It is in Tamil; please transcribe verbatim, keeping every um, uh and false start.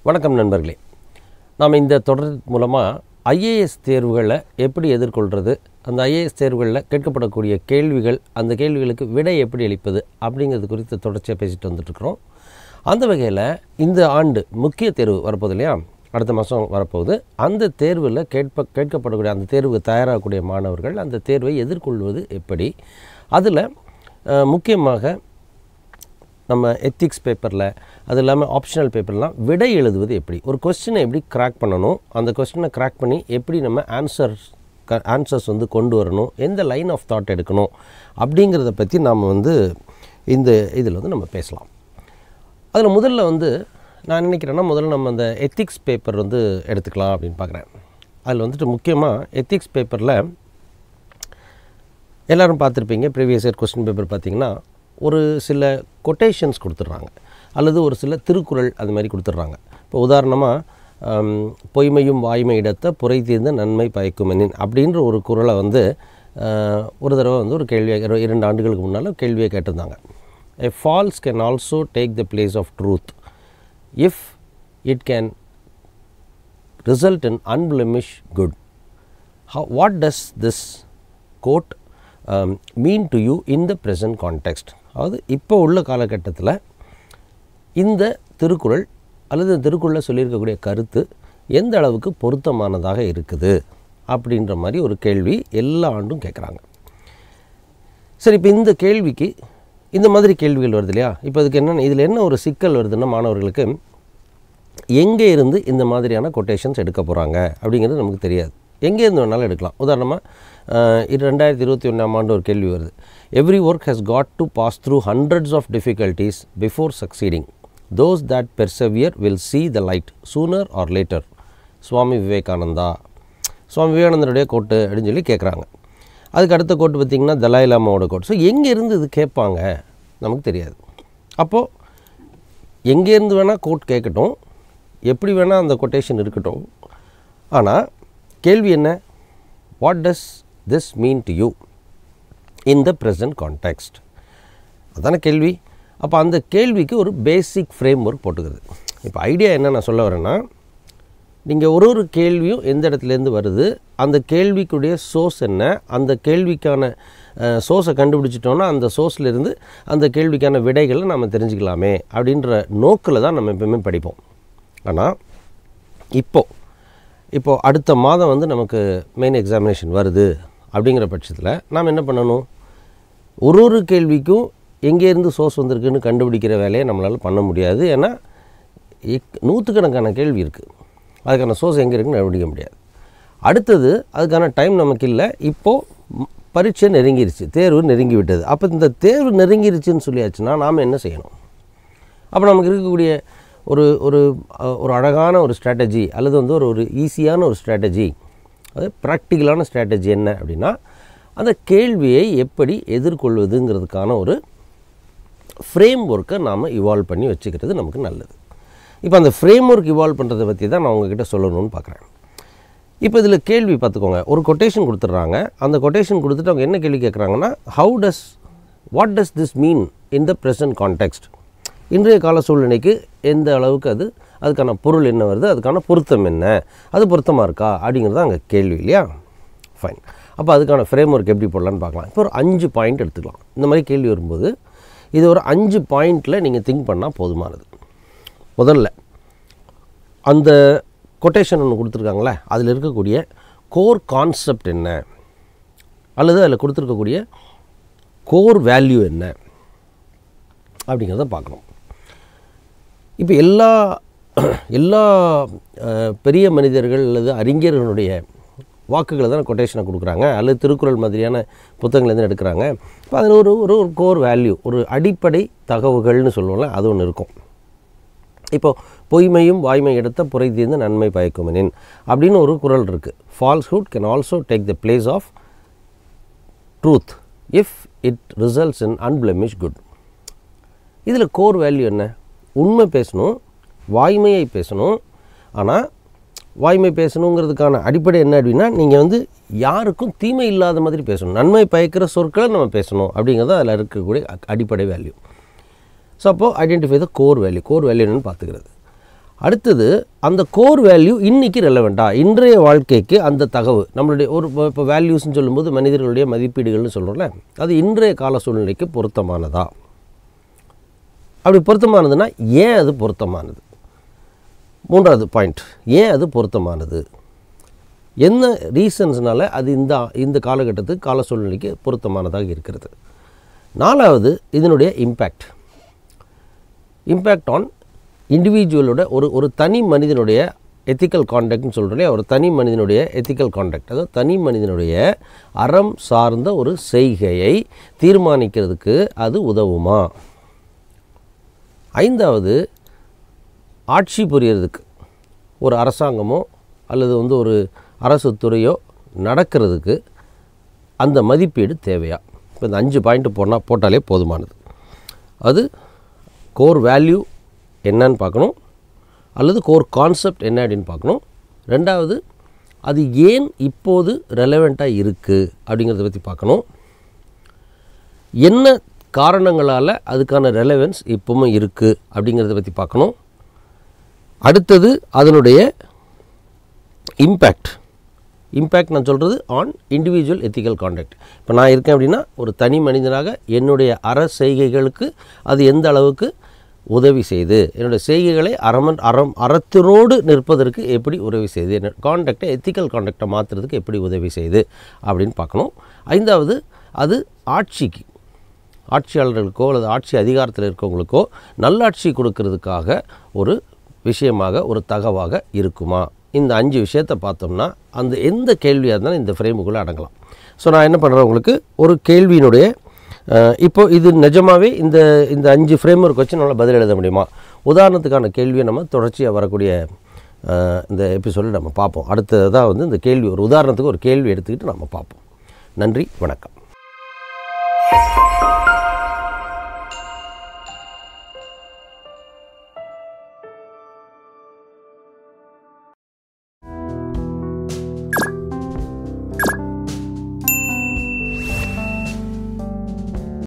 வணக்கம் நண்பர்களே. நாம் இந்த தொடர் மூலமாக ஐஏஎஸ் தேர்வுகளை எப்படி எதிர்கொள்கிறது, அந்த ஐஏஎஸ் தேர்வுகளில் கேட்கப்படக்கூடிய கேள்விகள், அந்த கேள்விகளுக்கு விடை எப்படி அளிப்பது அப்படிங்கிறது குறித்து தொடர்ச்சியாக பேசிட்டு வந்துட்டுருக்குறோம். அந்த வகையில் இந்த ஆண்டு முக்கிய தேர்வு வரப்போகுது இல்லையா, அடுத்த மாதம் வரப்போகுது. அந்த தேர்வில் கேட்ப கேட்கப்படக்கூடிய அந்த தேர்வுக்கு தயாராகக்கூடிய மாணவர்கள் அந்த தேர்வை எதிர்கொள்வது எப்படி, அதில் முக்கியமாக நம்ம எத்திக்ஸ் பேப்பரில், அது இல்லாமல் ஆப்ஷனல் பேப்பர்லாம் விடை எழுதுவது எப்படி, ஒரு கொஸ்டினை எப்படி கிராக் பண்ணணும், அந்த கொஸ்டினை கிராக் பண்ணி எப்படி நம்ம ஆன்சர்ஸ் க ஆன்சர்ஸ் வந்து கொண்டு வரணும், எந்த லைன் ஆஃப் தாட் எடுக்கணும் அப்படிங்கிறத பற்றி நாம் வந்து இந்த இதில் வந்து நம்ம பேசலாம். அதில் முதல்ல வந்து நான் நினைக்கிறேன்னா முதல்ல நம்ம அந்த எத்திக்ஸ் பேப்பர் வந்து எடுத்துக்கலாம் அப்படின்னு பார்க்குறேன். அதில் வந்துட்டு முக்கியமாக எத்திக்ஸ் பேப்பரில் எல்லோரும் பார்த்துருப்பீங்க, ப்ரீவியஸ் இயர் கொஸ்டின் பேப்பர் பார்த்திங்கன்னா ஒரு சில கொட்டேஷன்ஸ் கொடுத்துட்றாங்க, அல்லது ஒரு சில திருக்குறள் அது மாதிரி கொடுத்துட்றாங்க. இப்போ உதாரணமாக பொய்மையும் வாய்மை இடத்த புரை தீர்ந்த நன்மை பயக்குமெனின் அப்படின்ற ஒரு குறளை வந்து ஒரு தடவை வந்து ஒரு கேள்வியாக இரண்டு ஆண்டுகளுக்கு முன்னால் கேள்வியை கேட்டிருந்தாங்க. A false can also take the place of truth if it can result in unblemished good. How what does this quote mean to you in the present context. அதாவது இப்போ உள்ள காலகட்டத்தில் இந்த திருக்குறள் அல்லது திருக்குறளில் சொல்லியிருக்கக்கூடிய கருத்து எந்த அளவுக்கு பொருத்தமானதாக இருக்குது அப்படின்ற மாதிரி ஒரு கேள்வி எல்லா ஆண்டும் கேட்குறாங்க. சரி, இப்போ இந்த கேள்விக்கு இந்த மாதிரி கேள்விகள் வருது இல்லையா, இப்போ அதுக்கு என்ன, இதில் என்ன ஒரு சிக்கல் வருதுன்னா மாணவர்களுக்கு எங்கே இருந்து இந்த மாதிரியான கொட்டேஷன்ஸ் எடுக்க போகிறாங்க அப்படிங்கிறது நமக்கு தெரியாது. எங்கே இருந்து வேணாலும் எடுக்கலாம். உதாரணமாக இது ரெண்டாயிரத்தி இருபத்தி ஒன்றாம் ஆண்டு ஒரு கேள்வி வருது. Every work has got to pass through hundreds of difficulties before succeeding. Those that persevere will see the light sooner or later. Swami Vivekananda, Swami விவேகானந்தருடைய கோட்டு அப்படின்னு சொல்லி கேட்குறாங்க. அதுக்கு அடுத்த கோட்டு பார்த்திங்கன்னா தலாய் லாமாவோட கோட். ஸோ எங்கேருந்து இது கேட்பாங்க நமக்கு தெரியாது. அப்போது எங்கேருந்து வேணால் கோட் கேட்கட்டும், எப்படி வேணால் அந்த கொட்டேஷன் இருக்கட்டும், ஆனால் கேள்வி என்ன, what does this mean to you in the present context, அதான கேள்வி. அப்போ அந்த கேள்விக்கு ஒரு பேசிக் ஃப்ரேம் ஒர்க் போட்டுக்குது. இப்போ ஐடியா என்ன நான் சொல்ல வரேன்னா, நீங்கள் ஒரு ஒரு கேள்வியும் எந்த இடத்துலேருந்து வருது, அந்த கேள்விக்குடைய சோர்ஸ் என்ன, அந்த கேள்விக்கான சோர்ஸை கண்டுபிடிச்சிட்டோன்னா அந்த சோர்ஸ்லேருந்து அந்த கேள்விக்கான விடைகளை நம்ம தெரிஞ்சுக்கலாமே அப்படின்ற நோக்கில் தான் நம்ம எப்பவுமே படிப்போம். ஆனால் இப்போது இப்போது அடுத்த மாதம் வந்து நமக்கு மெயின் எக்ஸாமினேஷன் வருது அப்படிங்கிற பட்சத்தில் நாம் என்ன பண்ணணும், ஒரு ஒரு கேள்விக்கும் எங்கேருந்து சோர்ஸ் வந்திருக்குன்னு கண்டுபிடிக்கிற வேலையை நம்மளால் பண்ண முடியாது. ஏன்னா நூற்றுக்கணக்கான கேள்வி இருக்குது, அதுக்கான சோர்ஸ் எங்கே இருக்குன்னு கண்டுபிடிக்க முடியாது. அடுத்தது அதுக்கான டைம் நமக்கு இல்லை. இப்போது பரீட்சை நெருங்கிருச்சு, தேர்வு நெருங்கி விட்டது. அப்போ இந்த தேர்வு நெருங்கிருச்சுன்னு சொல்லியாச்சுன்னா நாம் என்ன செய்யணும்? அப்போ நமக்கு இருக்கக்கூடிய ஒரு ஒரு ஒரு அழகான ஒரு ஸ்ட்ராட்டஜி அல்லது வந்து ஒரு ஒரு ஈஸியான ஒரு ஸ்ட்ராட்டஜி, அது ப்ராக்டிக்கலான ஸ்ட்ராட்டஜி என்ன அப்படின்னா, அந்த கேள்வியை எப்படி எதிர்கொள்வதுங்கிறதுக்கான ஒரு ஃப்ரேம் ஒர்க்கை நாம் இவால்வ் பண்ணி வச்சுக்கிறது நமக்கு நல்லது. இப்போ அந்த ஃப்ரேம் ஒர்க் இவால்வ் பண்ணுறதை பற்றி தான் நான் உங்ககிட்ட சொல்லணும்னு பார்க்குறேன். இப்போ இதில் கேள்வி பார்த்துக்கோங்க, ஒரு கொட்டேஷன் கொடுத்துட்றாங்க. அந்த கொட்டேஷன் கொடுத்துட்டு அவங்க என்ன கேள்வி கேட்குறாங்கன்னா, how does what does this mean in the present context, இன்றைய கால சூழ்நிலைக்கு எந்த அளவுக்கு அது அதுக்கான பொருள் என்ன வருது, அதுக்கான பொருத்தம் என்ன, அது பொருத்தமாக இருக்கா அப்படிங்கிறது அங்கே கேள்வி இல்லையா. ஃபைன். அப்போ அதுக்கான ஃப்ரேம் ஒர்க் எப்படி போடலான்னு பார்க்கலாம். இப்போ ஒரு அஞ்சு பாயிண்ட் எடுத்துக்கலாம். இந்த மாதிரி கேள்வி வரும்போது இது ஒரு அஞ்சு பாயிண்டில் நீங்கள் திங்க் பண்ணால் போதுமானது. முதல்ல அந்த கொட்டேஷன் ஒன்று கொடுத்துருக்காங்களே, அதில் இருக்கக்கூடிய கோர் கான்செப்ட் என்ன, அல்லது அதில் கொடுத்துருக்கக்கூடிய கோர் வேல்யூ என்ன அப்படிங்கிறத பார்க்கணும். இப்போ எல்லா எல்லா பெரிய மனிதர்கள் அல்லது அறிஞர்களுடைய வாக்குகளை தான் கொட்டேஷனை கொடுக்குறாங்க, அல்லது திருக்குறள் மாதிரியான புத்தகங்கள்லேருந்து எடுக்கிறாங்க. இப்போ அதில் ஒரு ஒரு ஒரு கோர் வேல்யூ, ஒரு அடிப்படை தகவல்கள்னு சொல்லுவோம்ல, அது ஒன்று இருக்கும். இப்போது பொய்மையும் வாய்மை எடுத்த புரை தீர்ந்த நன்மை பயக்குமெனின் அப்படின்னு ஒரு குறள் இருக்குது. Falsehood can also take the place of truth if it results in unblemished good. இதில் கோர் வேல்யூ என்ன? உண்மை பேசணும், வாய்மையை பேசணும். ஆனால் வாய்மை பேசணுங்கிறதுக்கான அடிப்படை என்ன அப்படின்னா, நீங்கள் வந்து யாருக்கும் தீமை இல்லாத மாதிரி பேசணும், நன்மை பயக்கிற சொற்களை நம்ம பேசணும் அப்படிங்கிறது அதில் இருக்கக்கூடிய அடிப்படை வேல்யூ. ஸோ அப்போது identify the core value. Core value என்னன்னு பார்த்துக்கிறது. அடுத்தது அந்த கோர் வேல்யூ இன்றைக்கி ரெலவெண்ட்டா, இன்றைய வாழ்க்கைக்கு அந்த தகவல் நம்மளுடைய ஒரு இப்போ வேல்யூஸ்ன்னு சொல்லும்போது மனிதர்களுடைய மதிப்பீடுகள்னு சொல்கிறோம்ல, அது இன்றைய கால சூழ்நிலைக்கு பொருத்தமானதா? அப்படி பொருத்தமானதுன்னா ஏன் அது பொருத்தமானது? மூன்றாவது பாயிண்ட், ஏன் அது பொருத்தமானது, என்ன ரீசன்ஸ்னால அது இந்த இந்த காலகட்டத்துக்கு கால சூழ்நிலைக்கு பொருத்தமானதாக இருக்கிறது. நாலாவது இதனுடைய இம்பேக்ட் இம்பேக்ட் ஆன் இண்டிவிஜுவலோட ஒரு ஒரு தனி மனிதனுடைய எத்திக்கல் கான்டக்ட்னு சொல்கிறோம், ஒரு தனி மனிதனுடைய எத்திக்கல் கான்டக்ட், அதாவது தனி மனிதனுடைய அறம் சார்ந்த ஒரு செய்கையை தீர்மானிக்கிறதுக்கு அது உதவுமா. ஐந்தாவது, ஆட்சி புரியறதுக்கு ஒரு அரசாங்கமோ அல்லது வந்து ஒரு அரசு துறையோ நடக்கிறதுக்கு அந்த மதிப்பீடு தேவையா? இப்போ இந்த அஞ்சு பாயிண்ட் போனால் போட்டாலே போதுமானது. அது கோர் வேல்யூ என்னன்னு பார்க்கணும், அல்லது கோர் கான்செப்ட் என்ன அப்படின்னு பார்க்கணும். ரெண்டாவது, அது ஏன் இப்போது ரெலவெண்ட்டாக இருக்குது அப்படிங்கிறத பற்றி பார்க்கணும். என்ன காரணங்களால் அதுக்கான ரெலவென்ஸ் இப்போவும் இருக்குது அப்படிங்கிறத பற்றி பார்க்கணும். அடுத்தது அதனுடைய இம்பேக்ட் இம்பேக்ட் நான் சொல்கிறது ஆன் இண்டிவிஜுவல் எத்திக்கல் கான்டக்ட். இப்போ நான் இருக்கேன் அப்படின்னா ஒரு தனி மனிதனாக என்னுடைய அற செய்கைகளுக்கு அது எந்த அளவுக்கு உதவி செய்து, என்னுடைய செய்கைகளை அறமன் அறம் அறத்தினோடு நிற்பதற்கு எப்படி உதவி செய்து, என்ன கான்டக்டை எத்திக்கல் கான்டக்டை மாற்றுறதுக்கு எப்படி உதவி செய்து அப்படின்னு பார்க்கணும். ஐந்தாவது, அது ஆட்சிக்கு ஆட்சியாளர்களுக்கோ அல்லது ஆட்சி அதிகாரத்தில் இருக்கவங்களுக்கோ நல்லாட்சி கொடுக்கறதுக்காக ஒரு விஷயமாக ஒரு தகவாக இருக்குமா. இந்த அஞ்சு விஷயத்தை பார்த்தோம்னா அந்த எந்த கேள்வியாக இருந்தாலும் இந்த ஃப்ரேமுக்குள்ளே அடங்கலாம். ஸோ நான் என்ன பண்ணுறேன், உங்களுக்கு ஒரு கேள்வியினுடைய இப்போ இது நிஜமாகவே இந்த இந்த அஞ்சு ஃப்ரேம் ஒர்க் வச்சு நம்மளால் பதில் எழுத முடியுமா? உதாரணத்துக்கான கேள்வியை நம்ம தொடர்ச்சியாக வரக்கூடிய இந்த எபிசோடில் நம்ம பார்ப்போம். அடுத்ததாக வந்து இந்த கேள்வி ஒரு உதாரணத்துக்கு ஒரு கேள்வி எடுத்துக்கிட்டு நம்ம பார்ப்போம். நன்றி, வணக்கம்.